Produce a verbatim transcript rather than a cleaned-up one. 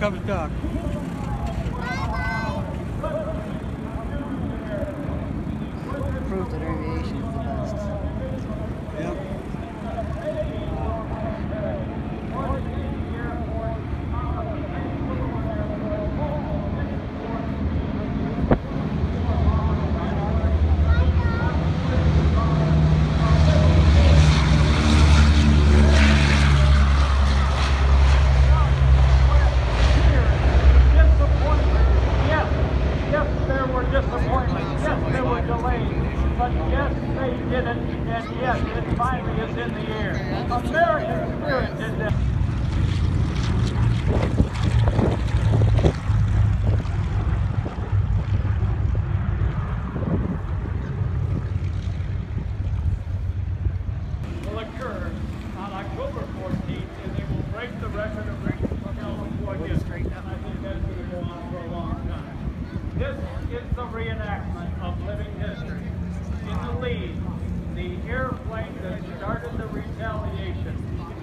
covered dock. Proof that aviation is the best. Yep. Disappointment. Yes, there were delays, but yes, they did it, and yes, it finally is in the air. American spirit did that. Will occur on October fourteenth, and they will break the record of California, and I think that's going to go on for a long time. This is the reenactment of living history. In the lead, the airplane that started the retaliation